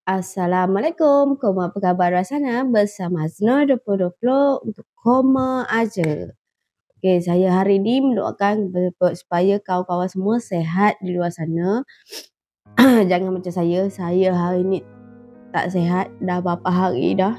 Assalamualaikum, Koma apa khabar sana? Bersama Azna 2020 untuk Koma aja. Okay, saya hari ini mendoakan supaya kawan-kawan semua sehat di luar sana. Jangan macam saya hari ini tak sehat, dah berapa hari dah.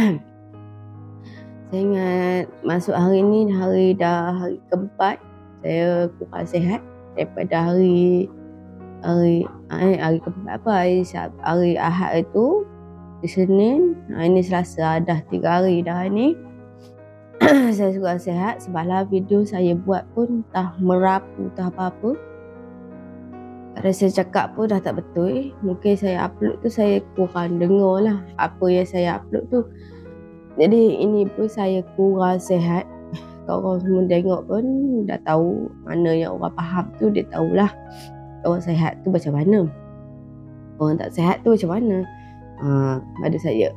Saya ingat masuk hari ni hari keempat saya kurang sehat daripada hari keempat hari Ahad itu, di Senin, ini Selasa, dah 3 hari dah ni. Saya kurang sehat sebablah video saya buat pun entah merapu entah apa-apa. Kalau saya cakap pun dah tak betul. Mungkin saya upload tu saya kurang dengar lah apa yang saya upload tu. Jadi ini pun saya kurang sehat. Kalau orang semua tengok pun dah tahu, mana yang orang faham tu dia tahulah orang sehat tu macam mana, orang tak sehat tu macam mana. Pada saya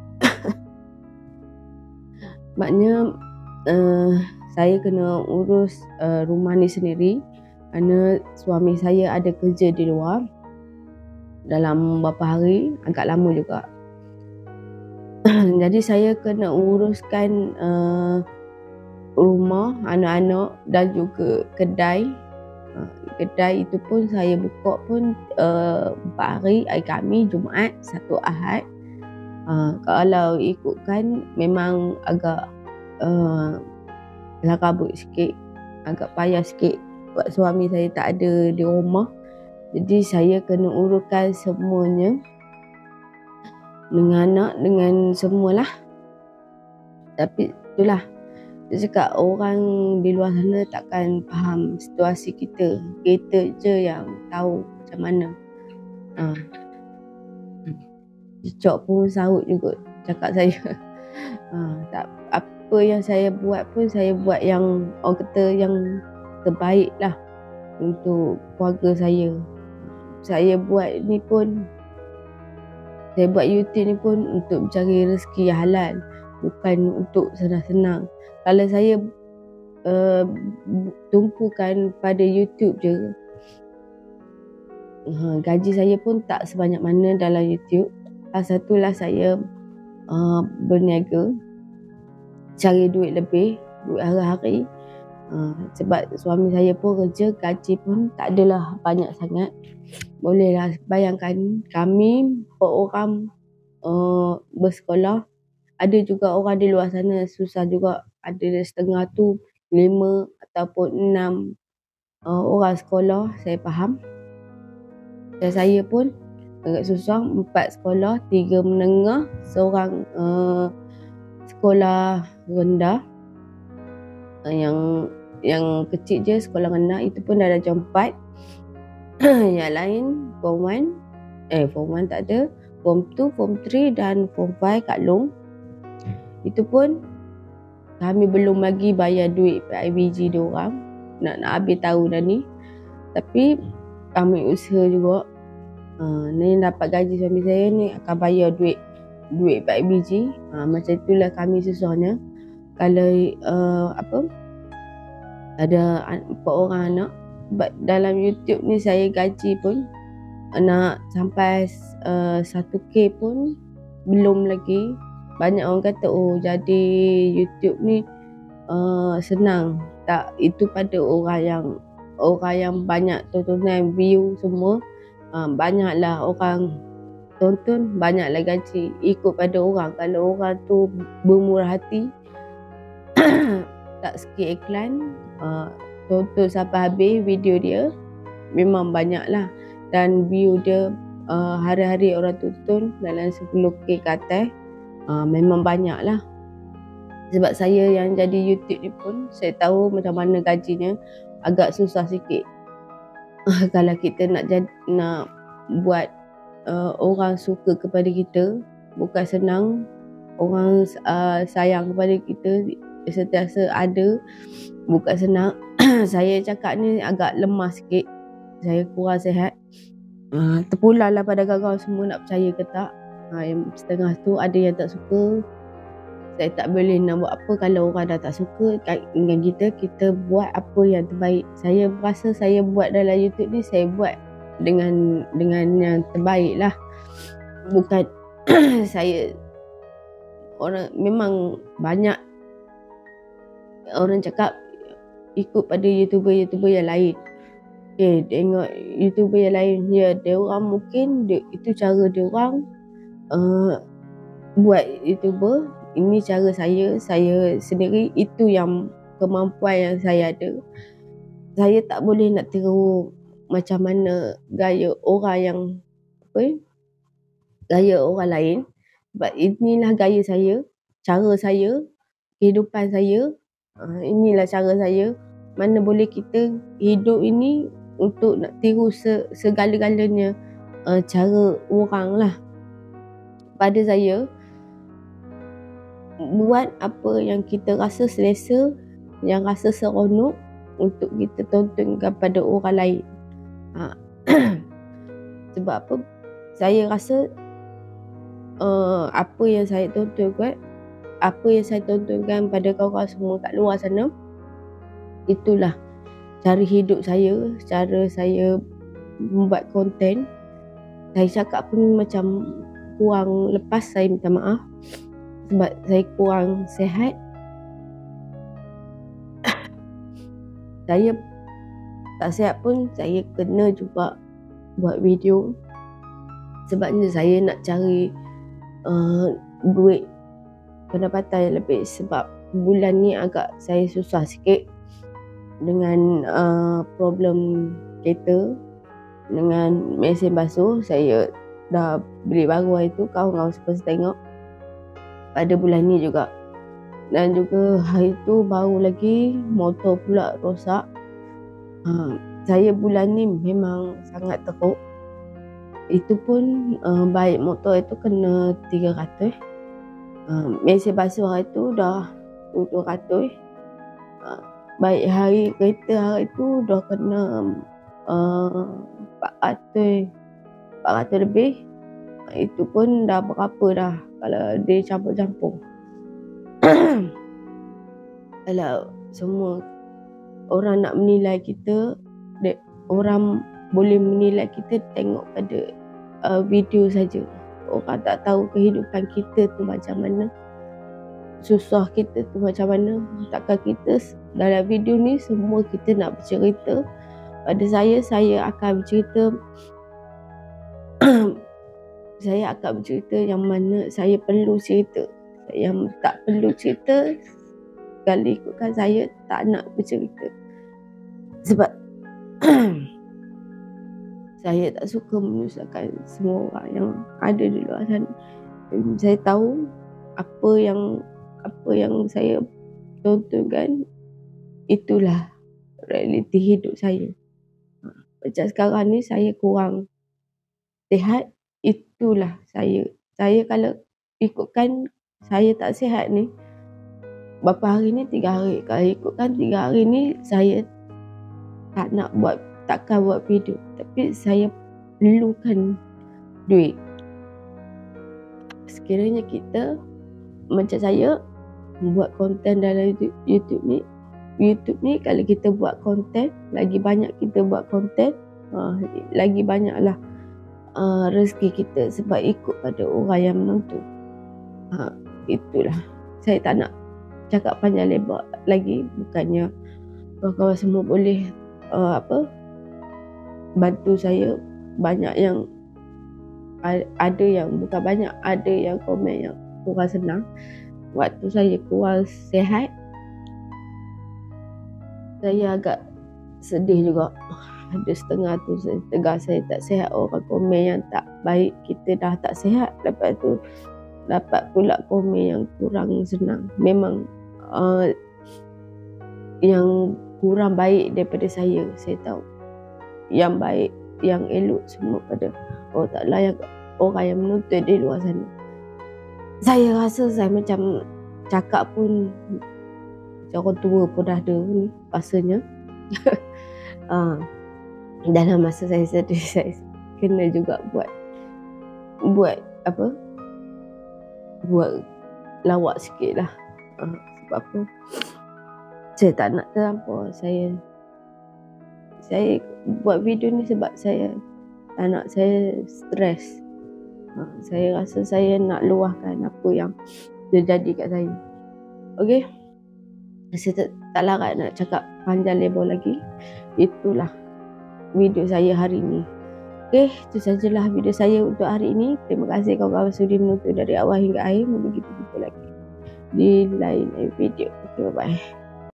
maknanya saya kena urus rumah ni sendiri kerana suami saya ada kerja di luar dalam beberapa hari, agak lama juga. Jadi saya kena uruskan rumah, anak-anak dan juga kedai. Kedai itu pun saya buka pun 4 hari Khamis, Jumaat, Sabtu, Ahad. Kalau ikutkan memang agak lakabut sikit, agak payah sikit sebab suami saya tak ada di rumah. Jadi saya kena uruskan semuanya dengan anak, dengan semualah. Tapi itulah, saya cakap orang di luar sana takkan faham situasi kita. Kita je yang tahu macam mana. Cicok pun sahut juga cakap saya. Tak, apa yang saya buat pun saya buat yang orang kata yang terbaik lah untuk keluarga saya. Saya buat ni pun, saya buat YouTube ni pun untuk mencari rezeki yang halal, bukan untuk senang-senang. Kalau saya tumpukan pada YouTube je, gaji saya pun tak sebanyak mana dalam YouTube. Satulah saya berniaga, cari duit lebih, duit hari-hari. Sebab suami saya pun kerja, gaji pun tak adalah banyak sangat. Bolehlah bayangkan, kami 4 orang bersekolah. Ada juga orang di luar sana susah juga, ada setengah tu 5 ataupun 6 orang sekolah, saya faham. Dan saya pun agak susah, 4 sekolah, 3 menengah, seorang sekolah rendah. Yang kecil je sekolah rendah, itu pun dah darjah 4. Yang lain Form 1, Form 1 tak ada, Form 2, Form 3 dan Form 5 kat Long. Itu pun kami belum lagi bayar duit PIBG diorang. Nak habis tahun dah ni. Tapi kami usaha juga. Ni dapat gaji suami saya ni akan bayar duit PIBG. Macam itulah kami susahnya. Kalau ada 4 orang anak. Sebab dalam YouTube ni saya gaji pun nak sampai 1K pun belum lagi. Banyak orang kata jadi YouTube ni senang. Tak, itu pada orang yang banyak tontonan, view semua. Banyaklah orang tonton, banyaklah gaji. Ikut pada orang. Kalau orang tu bermurah hati, tak skip iklan, tonton sampai habis video dia, memang banyaklah. Dan view dia hari-hari orang tonton dalam 10K ke atas. Memang banyak lah. Sebab saya yang jadi YouTube ni pun, saya tahu macam mana gajinya. Agak susah sikit. Kalau kita nak buat orang suka kepada kita, bukan senang. Orang sayang kepada kita sentiasa ada, bukan senang. Saya cakap ni agak lemah sikit, saya kurang sihat. Terpulang lah pada kawan-kawan semua nak percaya ke tak. Yang setengah tu ada yang tak suka. Saya tak boleh nak buat apa kalau orang dah tak suka dengan kita buat apa yang terbaik. Saya rasa saya buat dalam YouTube ni, saya buat dengan yang terbaik lah. bukan saya orang memang banyak orang cakap ikut pada YouTuber yang lain. Tengok YouTuber yang lain, dia orang mungkin itu cara dia orang buat YouTuber. Ini cara saya sendiri, itu yang kemampuan yang saya ada. Saya tak boleh nak tiru macam mana gaya orang yang gaya orang lain. Sebab inilah gaya saya, cara saya, kehidupan saya. Inilah cara saya. Mana boleh kita hidup ini untuk nak tiru segala-galanya cara orang lah. Pada saya, buat apa yang kita rasa selesa, yang rasa seronok untuk kita tontonkan pada orang lain. Sebab apa? Saya rasa apa yang saya tontonkan pada kawan-kawan semua kat luar sana, itulah cara hidup saya, cara saya membuat konten. Saya cakap pun macam kurang lepas, saya minta maaf sebab saya kurang sihat. Saya tak sihat pun saya kena juga buat video, sebabnya saya nak cari duit pendapatan yang lebih. Sebab bulan ni agak saya susah sikit dengan problem kereta dengan mesin basuh. Saya dah beli baru hari tu, kawan-kawan semua tengok pada bulan ni juga. Dan juga hari tu baru lagi motor pula rosak. Saya bulan ni memang sangat teruk. Itu pun baik motor itu kena 300, mesin basuh hari tu dah 200, baik hari kereta hari tu dah kena 400 lebih. Itu pun dah berapa dah kalau dia campur-campur. Kalau semua orang nak menilai kita, orang boleh menilai kita tengok pada video saja. Orang tak tahu kehidupan kita tu macam mana, susah kita tu macam mana. Takkan kita dalam video ni semua kita nak bercerita. Pada saya akan bercerita saya akan bercerita yang mana saya perlu cerita. Yang tak perlu cerita, kalau ikutkan saya tak nak bercerita. Sebab saya tak suka menyusahkan semua orang yang ada di luar sana. Saya tahu apa yang saya tontonkan, itulah realiti hidup saya. Macam sekarang ni saya kurang sihat, itulah saya. Saya kalau ikutkan saya tak sihat ni, berapa hari ni 3 hari. Kalau ikutkan 3 hari ni saya takkan buat video. Tapi saya perlukan duit. Sekiranya kita macam saya buat konten dalam YouTube ni, kalau kita buat konten, lagi banyak kita buat konten, lagi banyaklah rezeki kita, sebab ikut pada orang yang menonton. Itulah, saya tak nak cakap panjang lebar lagi. Bukannya kawan-kawan semua boleh bantu saya. Banyak yang ada yang bukan banyak, ada yang komen yang kurang senang. Waktu saya kurang sihat, saya agak sedih juga. Ada setengah tu saya tak sihat, orang komen yang tak baik. Kita dah tak sihat, lepas tu dapat pula komen yang kurang senang. Memang yang kurang baik daripada saya tahu. Yang baik, yang elok semua pada Allah Ta'ala, yang orang yang menonton di luar sana. Saya rasa saya macam cakap pun macam orang tua pun dah ada ni rasanya. Dalam masa saya sedih, saya kena juga buat lawak sikit lah. Sebab apa, saya tak nak terlampau. Saya buat video ni sebab saya tak nak saya stres. Saya rasa saya nak luahkan apa yang terjadi kat saya. Okey, saya tak larat nak cakap panjang lebar lagi. Itulah video saya hari ini. Okey, itu sajalah video saya untuk hari ini. Terima kasih kawan-kawan sudi menonton dari awal hingga akhir. Mungkin kita jumpa lagi di lain video. Okay, bye-bye.